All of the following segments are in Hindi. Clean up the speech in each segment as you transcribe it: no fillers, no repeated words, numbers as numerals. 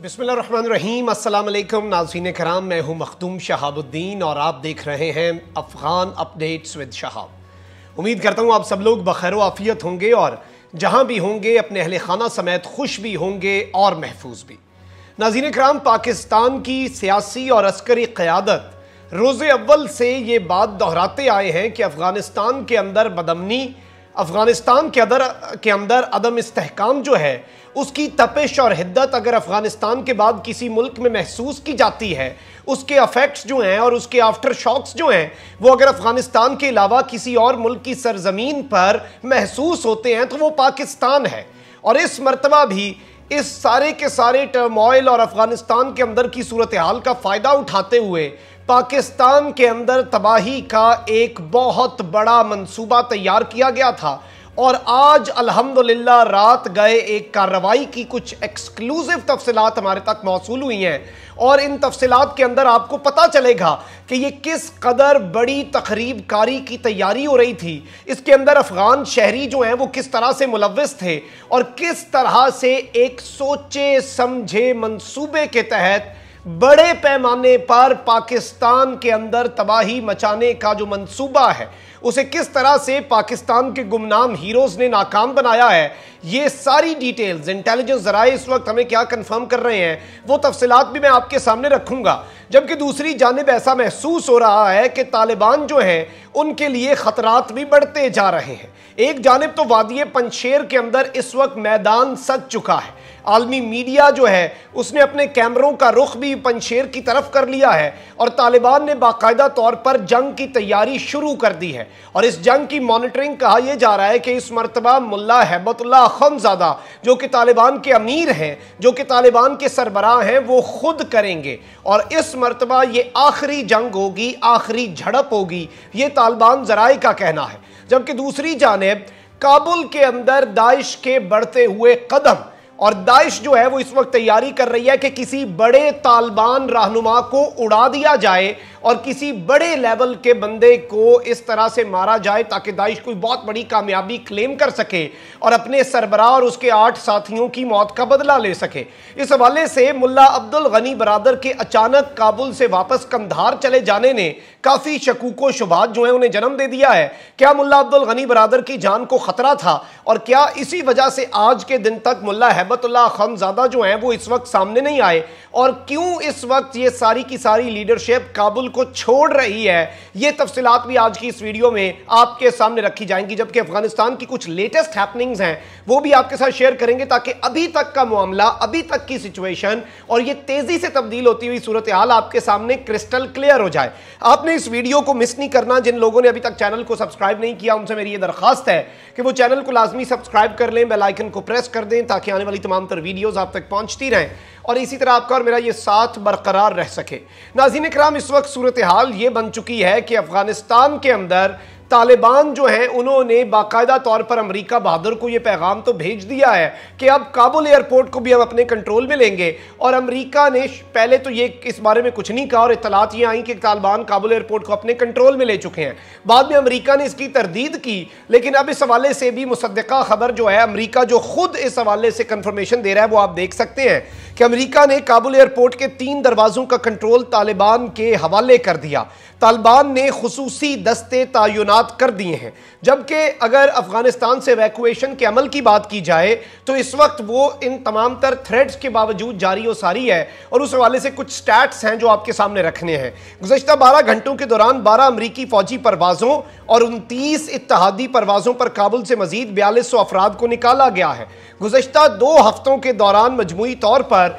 बिस्मिल्लाहिर्रहमानिर्रहीम। अस्सलाम वालेकुम नाज़रीन कराम, मैं हूँ मखदूम शहाबुद्दीन और आप देख रहे हैं अफ़गान अपडेट्स विद शहाब। उम्मीद करता हूँ आप सब लोग बखैर आफ़ियत होंगे और जहाँ भी होंगे अपने अहले खाना समेत खुश भी होंगे और महफूज भी। नाज़रीन कराम, पाकिस्तान की सियासी और अस्करी क़यादत रोज़े अव्वल से ये बात दोहराते आए हैं कि अफ़गानिस्तान के अंदर बदअमनी, अफ़गानिस्तान के अंदर अदम इस्तेहकाम जो है उसकी तपिश और हिद्दत अगर अफ़गानिस्तान के बाद किसी मुल्क में महसूस की जाती है, उसके अफेक्ट्स जो हैं और उसके आफ्टर शॉक्स जो हैं वो अगर अफ़गानिस्तान के अलावा किसी और मुल्क की सरजमीन पर महसूस होते हैं तो वो पाकिस्तान है। और इस मरतबा भी इस सारे के सारे टर्मोइल और अफ़गानिस्तान के अंदर की सूरत हाल का फ़ायदा उठाते हुए पाकिस्तान के अंदर तबाही का एक बहुत बड़ा मंसूबा तैयार किया गया था। और आज अल्हम्दुलिल्लाह रात गए एक कार्रवाई की कुछ एक्सक्लूसिव तफसीलात हमारे तक मौसूल हुई हैं और इन तफसीलात के अंदर आपको पता चलेगा कि ये किस कदर बड़ी तखरीब कारी की तैयारी हो रही थी। इसके अंदर अफगान शहरी जो हैं वो किस तरह से मुलव्वस थे और किस तरह से एक सोचे समझे मंसूबे के तहत बड़े पैमाने पर पाकिस्तान के अंदर तबाही मचाने का जो मंसूबा है उसे किस तरह से पाकिस्तान के गुमनाम हीरोज ने नाकाम बनाया है। ये सारी डिटेल्स इंटेलिजेंस ज़राए इस वक्त हमें क्या कंफर्म कर रहे हैं वो तफसीलात भी मैं आपके सामने रखूंगा। जबकि दूसरी जानिब ऐसा महसूस हो रहा है कि तालिबान जो हैं उनके लिए खतरात भी बढ़ते जा रहे हैं। एक जानिब तो वादी पंजशेर के अंदर इस वक्त मैदान सज चुका है, आलमी मीडिया जो है उसने अपने कैमरों का रुख भी पंजशेर की तरफ कर लिया है और तालिबान ने बाकायदा तौर पर जंग की तैयारी शुरू कर दी है। और इस जंग की मॉनिटरिंग कहा यह जा रहा है कि इस मरतबा मुल्ला हैबतुल्लाह अखंदजादा जो कि तालिबान के अमीर हैं, जो कि तालिबान के सरबराह हैं, वो खुद करेंगे और इस मरतबा ये आखिरी जंग होगी, आखिरी झड़प होगी, ये तालिबान ज़राए का कहना है। जबकि दूसरी जानिब काबुल के अंदर दाइश के बढ़ते हुए कदम और दाइश जो है वो इस वक्त तैयारी कर रही है कि किसी बड़े तालिबान रहनुमा को उड़ा दिया जाए और किसी बड़े लेवल के बंदे को इस तरह से मारा जाए ताकि दाइश कोई बहुत बड़ी कामयाबी क्लेम कर सके और अपने सरबराह और उसके 8 साथियों की मौत का बदला ले सके। इस हवाले से मुल्ला अब्दुल गनी बरादर के अचानक काबुल से वापस कंधार चले जाने ने काफी शकूको शुबात जो है उन्हें जन्म दे दिया है। क्या मुल्ला अब्दुल गनी बरादर की जान को खतरा था और क्या इसी वजह से आज के दिन तक मुल्ला हैबतुल्लाह अखंदजादा जो है वो इस वक्त सामने नहीं आए और क्यों इस वक्त ये सारी की सारी लीडरशिप काबुल को छोड़ रही है, ये तफसीलात भी आज की इस वीडियो में आपके सामने रखी जाएंगी। जबकि अफगानिस्तान की कुछ लेटेस्ट हैपनिंग्स हैं वो भी आपके साथ शेयर करेंगे ताकि अभी तक का मामला, अभी तक की सिचुएशन और ये तेजी से तब्दील होती हुई सूरत हाल आपके सामने क्रिस्टल क्लियर हो जाए। आपने इस वीडियो को मिस नहीं करना। जिन लोगों ने अभी तक चैनल को सब्सक्राइब नहीं किया उनसे मेरी ये दरखास्त है कि वो चैनल को लाजमी सब्सक्राइब कर लें, बेल आइकन को प्रेस कर दें ताकि आने वाली तमाम तर वीडियोस आप तक पहुंचती रहें और इसी तरह आपका और मेरा ये साथ बरकरार रह सके। नाज़रीन इकराम, इस वक्त सूरत हाल ये बन चुकी है कि अफगानिस्तान के अंदर तालिबान जो हैं उन्होंने बाकायदा तौर पर अमेरिका बहादुर को यह पैगाम तो भेज दिया है कि अब काबुल एयरपोर्ट को भी हम अपने कंट्रोल में लेंगे। और अमेरिका ने पहले तो ये इस बारे में कुछ नहीं कहा और इत्तलात ये आई कि तालिबान काबुल एयरपोर्ट को अपने कंट्रोल में ले चुके हैं। बाद में अमेरिका ने इसकी तरदीद की, लेकिन अब इस हवाले से भी मुसद्दका खबर जो है अमेरिका जो खुद इस हवाले से कंफर्मेशन दे रहा है वो आप देख सकते हैं कि अमेरिका ने काबुल एयरपोर्ट के 3 दरवाजों का कंट्रोल तालिबान के हवाले कर दिया। तालिबान ने खुसूसी दस्ते तैनात कर दिए हैं। जबकि अगर अफगानिस्तान से इवैक्यूएशन के अमल की बात की जाए तो इस वक्त वो इन तमाम तर थ्रेड्स के बावजूद जारी और सारी है और उस हवाले से कुछ स्टैट्स हैं जो आपके सामने रखने हैं। गुज़श्ता 12 घंटों के दौरान 12 अमरीकी फौजी परवाजों और 29 इत्तहादी परवाजों पर काबुल से मजीद 4200 अफराद को निकाला गया है। गुज़श्ता 2 हफ्तों के दौरान मजमूई तौर पर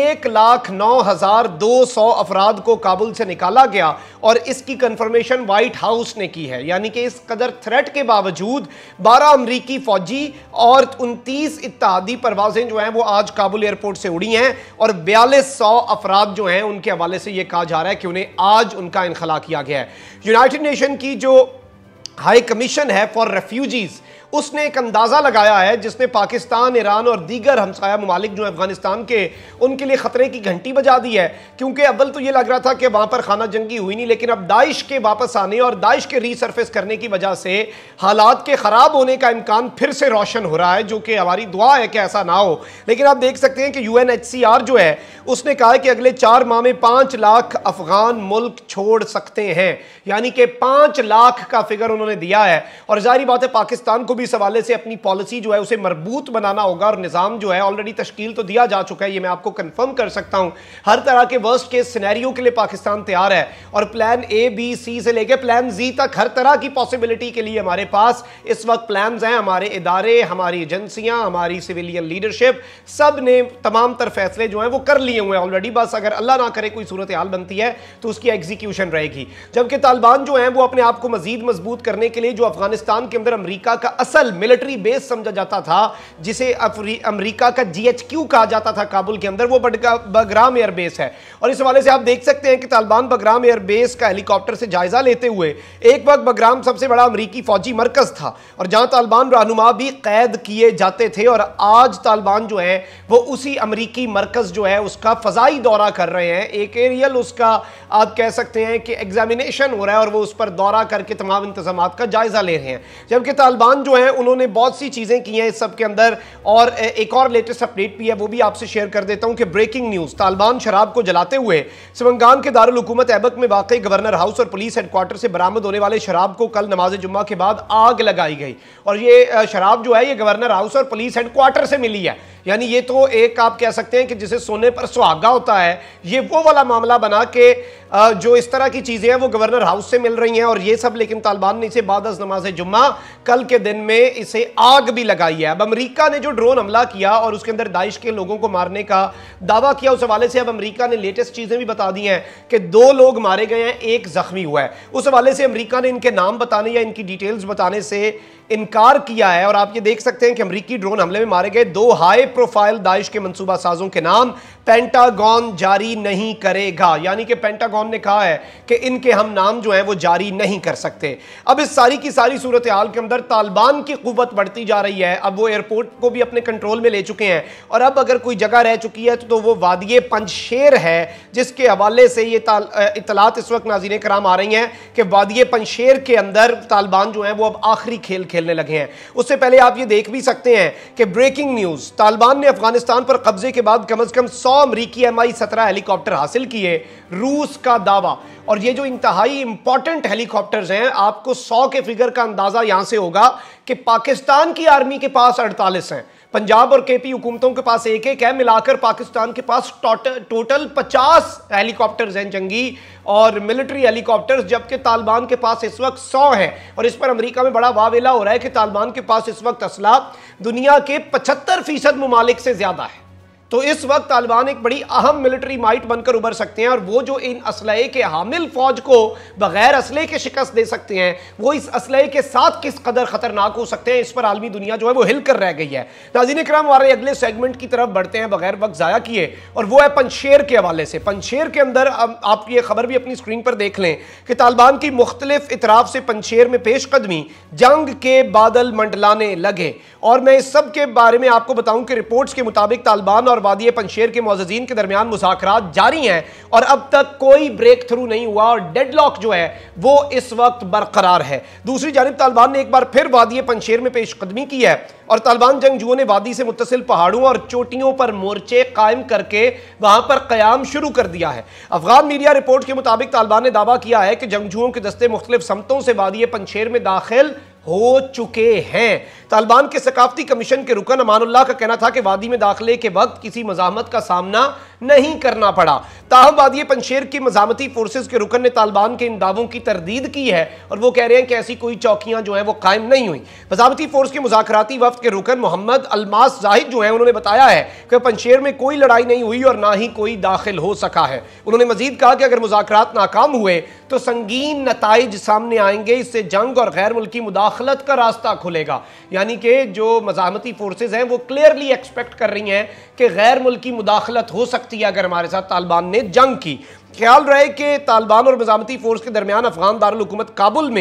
1,09,200 अफराद को काबुल से निकाला गया और इसकी कंफर्मेशन व्हाइट हाउस ने की है। यानी कि इस कदर थ्रेट के बावजूद 12 अमरीकी फौजी और 29 इत्तहादी परवाजें जो हैं वो आज काबुल एयरपोर्ट से उड़ी हैं और 4200 अफराद जो हैं उनके हवाले से यह कहा जा रहा है कि उन्हें आज उनका इनखला किया गया है। यूनाइटेड नेशन की जो हाई कमीशन है फॉर रेफ्यूजीज उसने एक अंदाजा लगाया है जिसने पाकिस्तान, ईरान और दीगर हमसाया ममालिक जो अफगानिस्तान के, उनके लिए खतरे की घंटी बजा दी है। क्योंकि अव्वल तो ये लग रहा था कि वहां पर खाना जंगी हुई नहीं, लेकिन अब दाइश के वापस आने और दाइश के रीसर्फेस करने की वजह से हालात के खराब होने का इम्कान फिर से रोशन हो रहा है, जो कि हमारी दुआ है कि ऐसा ना हो। लेकिन आप देख सकते हैं कि UNHCR जो है उसने कहा है कि अगले 4 माह में 5 लाख अफगान मुल्क छोड़ सकते हैं, यानी कि 5 लाख का फिगर उन्होंने दिया है। और जाहिर बात है पाकिस्तान को भी इस हवाले से अपनी पॉलिसी जो है उसे मजबूत बनाना होगा, और निजाम जो है ऑलरेडी तश्कील तो दिया जा चुका है, ये मैं आपको कंफर्म कर सकता हूं। हर तरह के वर्स्ट केस सिनेरियो के लिए पाकिस्तान तैयार है, और प्लान A, B, C से लेकर प्लान Z तक हर तरह की पॉसिबिलिटी के लिए हमारे पास इस वक्त प्लान्स हैं। हमारे इदारे, हमारी एजेंसियां, हमारी सिविलियन लीडरशिप, सब ने तमाम तर फैसले जो हैं वो कर लिए हुए हैं ऑलरेडी। बस अगर अल्लाह ना करे कोई सूरत हाल बनती है तो उसकी एग्जीक्यूशन रहेगी। जबकि तालिबान जो है वो अपने आप को मजीद मजबूत करने के लिए, जो अफगानिस्तान के अंदर अमेरिका का असल मिलिट्री बेस समझा जाता था, जिसे अमेरिका का GHQ कहा जाता था काबुल के अंदर, वो बगराम एयर बेस है। और इस हवाले से आप देख सकते हैं कि तालिबान बगराम एयर बेस का हेलीकॉप्टर से जायजा लेते हुए, एक वक्त बगराम सबसे बड़ा अमेरिकी फौजी मरकज था और जहां तालिबान रहनुमा भी कैद किए जाते थे, और आज तालिबान जो है वो उसी अमेरिकी मरकज जो है उसका फजाई दौरा कर रहे हैं। एक एरियल उसका आप कह सकते हैं कि एग्जामिनेशन हो रहा है, और वो उस पर दौरा करके तमाम इंतजाम का जायजा ले रहे हैं। जबकि तालिबान जो है उन्होंने बहुत सी चीजें की हैं इस सब के अंदर, और एक और लेटेस्ट अपडेट भी है, वो भी आपसे शेयर कर देता हूं कि ब्रेकिंग न्यूज, तालिबान शराब को जलाते हुए स्मंगान के दारुल हुकूमत ऐबक में वाकई गवर्नर हाउस और पुलिस हेडक्वार्टर से बरामद होने वाले शराब को कल नमाज जुम्मा के बाद आग लगाई गई। और ये शराब जो है ये गवर्नर हाउस और पुलिस हेडक्वार्टर से मिली है। यानी ये तो एक आप कह सकते हैं कि जिसे सोने पर सुहागा होता है, ये वो वाला मामला बना के जो इस तरह की चीजें हैं वो गवर्नर हाउस से मिल रही हैं और ये सब। लेकिन तालिबान ने इसे बाद नमाज जुम्मा कल के दिन में इसे आग भी लगाई है। अब अमेरिका ने जो ड्रोन हमला किया और उसके अंदर दाइश के लोगों को मारने का दावा किया, उस हवाले से अब अमेरिका ने लेटेस्ट चीजें भी बता दी हैं कि 2 लोग मारे गए हैं, 1 जख्मी हुआ है। उस हवाले से अमेरिका ने इनके नाम बताने या इनकी डिटेल्स बताने से इनकार किया है। और आप ये देख सकते हैं कि अमेरिकी ड्रोन हमले में मारे गए 2 हाई प्रोफाइल दाइश के मंसूबा साजों के नाम पेंटागन जारी नहीं करेगा, यानी कि पेंटागन ने कहा है कि इनके हम नाम जो है वो जारी नहीं कर सकते। अब इस सारी की सारी सूरत हाल के अंदर तालिबान की कुव्वत बढ़ती जा रही है। अब वो एयरपोर्ट को भी अपने कंट्रोल में ले चुके हैं, और अब अगर कोई जगह रह चुकी है तो वो वादिये पंजशेर है, जिसके हवाले से ये इतलात इस वक्त नाज़रीन कराम आ रही हैं कि वादिये पंजशेर के अंदर तालिबान जो है वो अब आखिरी खेल खेलने लगे हैं। उससे पहले आप ये देख भी सकते हैं कि ब्रेकिंग न्यूज, तालिबान ने अफगानिस्तान पर कब्जे के बाद कम से कम 100 अमरीकी MI-17 हेलीकॉप्टर हासिल किए, रूस का दावा। और ये जो इंतहाई इंपॉर्टेंट हेलीकॉप्टर्स हैं, आपको 100 के फिगर का अंदाजा यहां से होगा कि पाकिस्तान की आर्मी के पास 48 हैं, पंजाब और KP हुकूमतों के पास 1-1 है, मिलाकर पाकिस्तान के पास टोटल 50 हेलीकॉप्टर्स हैं जंगी और मिलिट्री हेलीकॉप्टर्स, जबकि तालिबान के पास इस वक्त 100 है। और इस पर अमेरिका में बड़ा वावेला हो रहा है कि तालिबान के पास इस वक्त असला दुनिया के 75% ममालिक से ज्यादा है। तो इस वक्त तालिबान एक बड़ी अहम मिलिट्री माइट बनकर उभर सकते हैं, और वो जो इन असलहे के हामिल फौज को बगैर असलहे के शिकस्त दे सकते हैं, वो इस असलहे के साथ किस कदर खतरनाक हो सकते हैं, इस पर आलमी दुनिया जो है वो हिल कर रह गई है। नाज़रीन इकराम, हमारे अगले सेगमेंट की तरफ बढ़ते हैं बगैर वक्त जाया किए, और वो है पंजशेर के हवाले से। पंजशेर के अंदर आप ये खबर भी अपनी स्क्रीन पर देख लें कि तालिबान की मुख्तलिफ इतराफ से पंजशेर में पेशकदमी, जंग के बादल मंडलाने लगे। और मैं इस सब के बारे में आपको बताऊं कि रिपोर्ट्स के मुताबिक तालिबान और वादिये पंजशेर के मुअज़्ज़िज़ीन के दरमियान मुज़ाकरात जारी हैं, और अब तक कोई ब्रेक थ्रू नहीं हुआ, और डेडलॉक जो है वो इस वक्त बरकरार है। दूसरी जानिब तालिबान ने एक बार फिर वादिये पंजशेर में पेशकदमी की है, और तालिबान जंगजुओं ने वादी से मुत्तसिल पहाड़ों और चोटियों पर मोर्चे कायम करके वहां पर कयाम शुरू कर दिया है। अफगान मीडिया रिपोर्ट के मुताबिक तालिबान ने दावा किया है कि जंगजुओं के दस्ते मुख्तलिफ समतों से वादिये पंजशेर में दाखिल हो चुके हैं। तालिबान के सकाफती कमीशन के रुकन अमानुल्लाह का कहना था कि वादी में दाखिले के वक्त किसी मज़ाहमत का सामना नहीं करना पड़ा। ताहम वादी पंजशेर की मज़ाहमती फोर्सेज के रुकन ने तालिबान के इन दावों की तरदीद की है, और वो कह रहे हैं कि ऐसी कोई चौकियां जो हैं वो कायम नहीं हुई। मज़ाहमती फोर्स के मुज़ाकराती वफ्द के रुकन मोहम्मद अलमास जाहिद जो है उन्होंने बताया है कि पंजशेर में कोई लड़ाई नहीं हुई और ना ही कोई दाखिल हो सका है। उन्होंने मजीद कहा कि अगर मुज़ाकरात नाकाम हुए तो संगीन नताइज सामने आएंगे, इससे जंग और गैर मुल्की मुदाखलत का रास्ता खुलेगा। यानी कि जो मज़ाहमती फोर्सेज हैं वो क्लियरली एक्सपेक्ट कर रही हैं कि गैर मुल्की मुदाखलत हो सकती है अगर हमारे साथ तालिबान ने जंग की। ख्याल रहे कि तालिबान और मज़ाहमती फोर्स के दरमियान अफगान दारुल हुकूमत काबुल में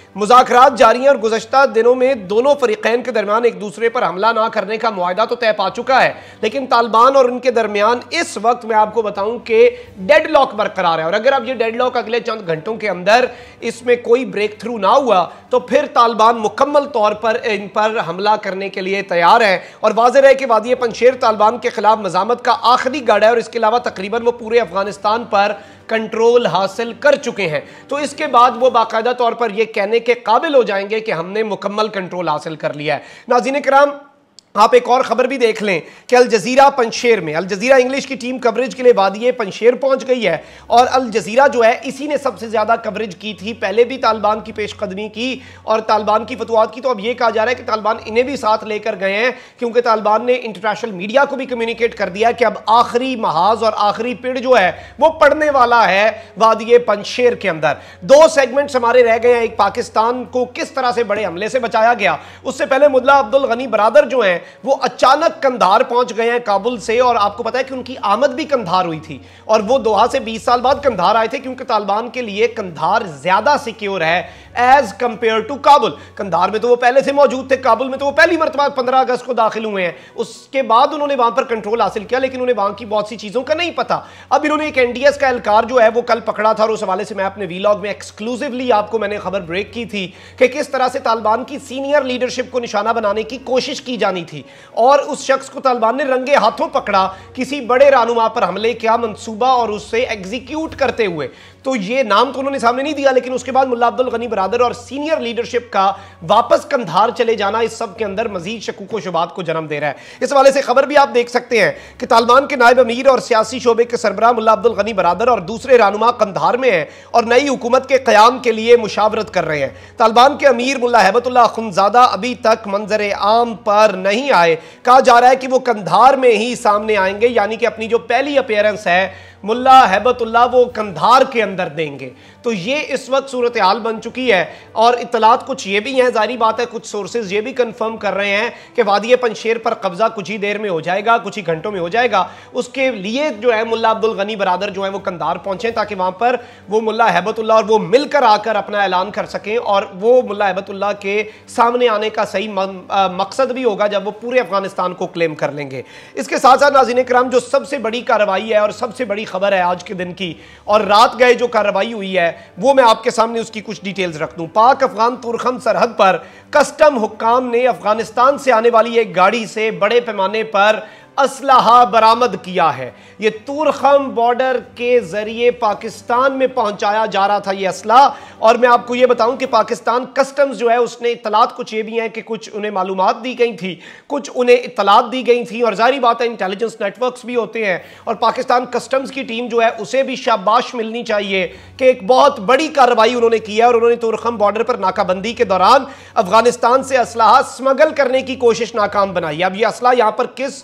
मुज़ाकरात जारी हैं और गुज़श्ता दिनों में दोनों फरीक़ैन के दरमियान एक दूसरे पर हमला ना करने का मुआहदा तो तय पा चुका है, लेकिन तालिबान और उनके दरमियान इस वक्त मैं आपको बताऊं कि डेडलॉक बरकरार है। और अगर अब ये डेडलॉक अगले चंद घंटों के अंदर इसमें कोई ब्रेक थ्रू ना हुआ तो फिर तालिबान मुकम्मल तौर पर इन पर हमला करने के लिए तैयार है। और वाज़ेह है कि वादी पंजशेर तालिबान के खिलाफ मज़ामत का आखिरी गढ़ है और इसके अलावा तकरीबन वो पूरे अफगानिस्तान पर कंट्रोल हासिल कर चुके हैं। तो इसके बाद वो बाकायदा तौर पर यह कहने के काबिल हो जाएंगे कि हमने मुकम्मल कंट्रोल हासिल कर लिया है। नाज़रीन किराम, आप एक और खबर भी देख लें कि अल जज़ीरा पंजशेर में, अल जज़ीरा इंग्लिश की टीम कवरेज के लिए वादी पंजशेर पहुंच गई है और अल जज़ीरा जो है इसी ने सबसे ज़्यादा कवरेज की थी। पहले भी तालिबान की पेशकदमी की और तालिबान की फतवात की, तो अब यह कहा जा रहा है कि तालिबान इन्हें भी साथ लेकर गए हैं, क्योंकि तालिबान ने इंटरनेशनल मीडिया को भी कम्युनिकेट कर दिया कि अब आखिरी महाज और आखिरी पिड़ जो है वो पड़ने वाला है वादी पंजशेर के अंदर। दो सेगमेंट्स हमारे रह गए हैं, एक पाकिस्तान को किस तरह से बड़े हमले से बचाया गया, उससे पहले मुल्ला अब्दुल गनी बरादर जो है वो अचानक कंधार पहुंच गए हैं काबुल से। और आपको पता है कि उनकी आमद भी कंधार हुई थी और वो दोहा से 20 साल बाद कंधार आए थे, क्योंकि तालिबान के लिए कंधार ज्यादा सिक्योर है as compare to Kabul. Kandahar में तो वो पहले से मौजूद थे, काबुल में तो वो पहली मरतबा 15 अगस्त को दाखिल हुए हैं, उसके बाद उन्होंने वहां पर कंट्रोल हासिल किया, लेकिन उन्हें वहां की बहुत सी चीजों का नहीं पता। अब इन्होंने एक एनडीएस का एहलकार जो है वो कल पकड़ा था और उस हवाले से मैं अपने वीलॉग में एक्सक्लूसिवली आपको मैंने खबर ब्रेक की थी कि किस तरह से तालिबान की सीनियर लीडरशिप को निशाना बनाने की कोशिश की जानी थी और उस शख्स को तालिबान ने रंगे हाथों पकड़ा किसी बड़े रहनुमा पर हमले का मंसूबा और उससे एग्जीक्यूट करते हुए। तो ये नाम तो उन्होंने सामने नहीं दिया, लेकिन उसके बाद मुल्ला अब्दुल गनी बरादर और सीनियर लीडरशिप का वापस कंधार चले जाना इस सब के अंदर मजीद शकूक व शुबात को जन्म दे रहा है। इस हवाले से खबर भी आप देख सकते हैं कि तालिबान के नायब अमीर और सियासी शोबे के सरबराह मुल्ला अब्दुल गनी बरादर और दूसरे रहनुमा कंधार में हैं और नई हुकूमत के क़याम के लिए मुशावरत कर रहे हैं। तालिबान के अमीर मुल्ला हैबतुल्लाह अखुंज़ादा अभी तक मंजर आम पर नहीं आए। कहा जा रहा है कि वो कंधार में ही सामने आएंगे, यानी कि अपनी जो पहली अपीयरेंस है मुल्ला हैबतुल्लाह वो कंधार के अंदर देंगे। तो ये इस वक्त सूरत हाल बन चुकी है और इत्तलात कुछ ये भी हैं, जारी बात है कुछ सोर्सेज ये भी कंफर्म कर रहे हैं कि वादी पंजशेर पर कब्जा कुछ ही देर में हो जाएगा, कुछ ही घंटों में हो जाएगा। उसके लिए जो है मुल्ला अब्दुल गनी बरादर जो है वो कंधार पहुंचे ताकि वहां पर वो मुल्ला हैबतुल्लाह और वो मिलकर आकर अपना ऐलान कर सकें और वो मुल्ला हैबतुल्लाह के सामने आने का सही मकसद भी होगा जब वो पूरे अफगानिस्तान को क्लेम कर लेंगे। इसके साथ साथ नाज़रीन किराम, जो सबसे बड़ी कार्रवाई है और सबसे बड़ी खबर है आज के दिन की और रात गए जो कार्रवाई हुई है वो मैं आपके सामने उसकी कुछ डिटेल्स रख दूं। पाक अफगान तुरखम सरहद पर कस्टम हुक्काम ने अफगानिस्तान से आने वाली एक गाड़ी से बड़े पैमाने पर असलहा बरामद किया है। यह तुरखम बॉर्डर के जरिए पाकिस्तान में पहुंचाया जा रहा था ये असला। और मैं आपको यह बताऊं कि पाकिस्तान कस्टम्स जो है उसने इत्तलात कुछ ये भी हैं कि कुछ उन्हें मालूमात दी गई थी, कुछ उन्हें इत्तलात दी गई थी और जारी बात है इंटेलिजेंस नेटवर्क्स भी होते हैं और पाकिस्तान कस्टम्स की टीम जो है उसे भी शाबाश मिलनी चाहिए कि एक बहुत बड़ी कार्रवाई उन्होंने की है और उन्होंने तुरखम बॉर्डर पर नाकाबंदी के दौरान अफगानिस्तान से असलाहा स्मगल करने की कोशिश नाकाम बनाई। अब यह असला यहां पर किस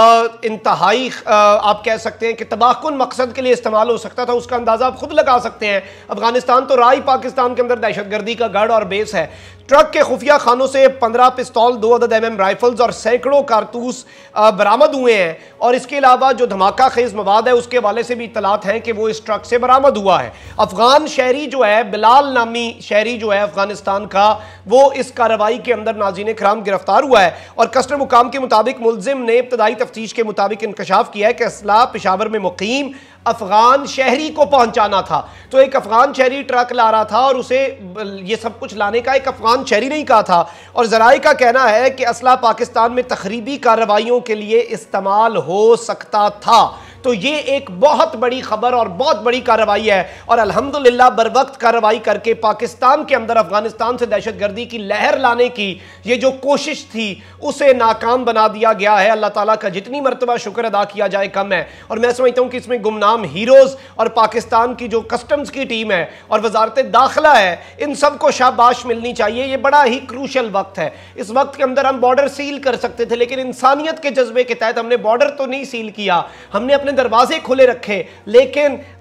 इंतहाई आप कह सकते हैं कि तबाहकुन मकसद के लिए इस्तेमाल हो सकता था उसका अंदाजा आप खुद लगा सकते हैं। अफगानिस्तान तो राही पाकिस्तान के अंदर दहशतगर्दी का गढ़ और बेस है। ट्रक के खुफिया खानों से 15 पिस्तौल, 2 अदद MM राइफल्स और सैकड़ों कारतूस बरामद हुए हैं और इसके अलावा जो धमाका खेज मवाद है उसके हवाले से भी इत्तलात हैं कि वो इस ट्रक से बरामद हुआ है। अफगान शहरी जो है, बिलाल नामी शहरी जो है अफगानिस्तान का, वो इस कार्रवाई के अंदर नाज़रीन किराम गिरफ्तार हुआ है और कस्टम हुकाम के मुताबिक मुलजिम ने इब्तदाई तफ्तीश के मुताबिक इंकशाफ किया है कि असला पेशावर में मुकीम अफगान शहरी को पहुंचाना था। तो एक अफगान शहरी ट्रक ला रहा था और उसे ये सब कुछ लाने का एक अफगान शहरी नहीं कहा था और जराए का कहना है कि असला पाकिस्तान में तखरीबी कार्रवाइयों के लिए इस्तेमाल हो सकता था। तो ये एक बहुत बड़ी खबर और बहुत बड़ी कार्रवाई है और अल्हम्दुलिल्लाह बर वक्त कार्रवाई करके पाकिस्तान के अंदर अफगानिस्तान से दहशतगर्दी की लहर लाने की ये जो कोशिश थी उसे नाकाम बना दिया गया है। अल्लाह ताला का जितनी मरतबा शुक्र अदा किया जाए कम है और मैं समझता हूं कि इसमें गुमनाम हीरोज और पाकिस्तान की जो कस्टम्स की टीम है और वजारत दाखिला है, इन सबको शाबाश मिलनी चाहिए। ये बड़ा ही क्रूशल वक्त है। इस वक्त के अंदर हम बॉर्डर सील कर सकते थे, लेकिन इंसानियत के जज्बे के तहत हमने बॉर्डर तो नहीं सील किया, हमने अपने दरवाजे खुले रखे, लेकिन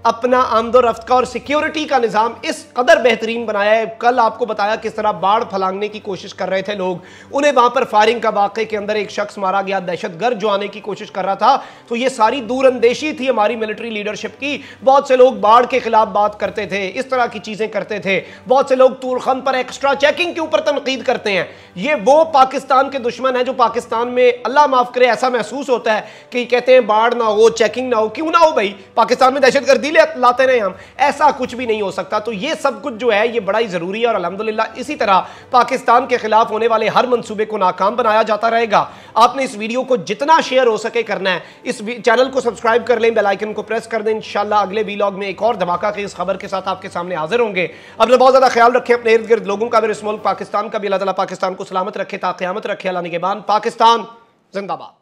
अपना आमदोरफ्त का और सिक्योरिटी का निज़ाम इस कदर बेहतरीन बनाया है। कल आपको बताया किस तरह बाढ़ फैलाने की कोशिश कर रहे थे लोग, उन्हें वहां पर फायरिंग का वाक़े के अंदर एक शख्स मारा गया, दहशतगर्द जो आने की कोशिश कर रहा था। तो ये सारी दूरअंदेशी थी हमारी मिलिट्री लीडरशिप की। बहुत से लोग बाढ़ के खिलाफ बात करते थे, इस तरह की चीजें करते थे। बहुत से लोग तूरखन पर एक्स्ट्रा चेकिंग के ऊपर तनकीद करते हैं। ये वो पाकिस्तान के दुश्मन है जो पाकिस्तान में, अल्लाह माफ करे, ऐसा महसूस होता है कि कहते हैं बाढ़ ना हो, चेकिंग ना हो। क्यों ना हो भाई, पाकिस्तान में दहशतगर्दी लाते रहे हम, ऐसा कुछ भी नहीं हो सकता। तो ये सब कुछ जो है ये बड़ा ही जरूरी है और अल्हम्दुलिल्लाह इसी तरह पाकिस्तान के खिलाफ होने वाले हर मंसूबे को नाकाम बनाया जाता रहेगा। आपने इस वीडियो को जितना शेयर हो सके करना है, इस चैनल को सब्सक्राइब कर लें, बेल आइकन को प्रेस कर दें। इंशाल्लाह अगले वीलॉग में एक और धमाका की इस खबर के साथ आपके सामने हाजिर होंगे। अपना बहुत ज्यादा ख्याल रखें, अपने इर्द गिर्द लोगों का भी, इस मुल्क पाकिस्तान का भी। अल्लाह ताला पाकिस्तान को सलामत रखे, ता क़यामत रखे। अल्लाह निगहबान। पाकिस्तान जिंदाबाद।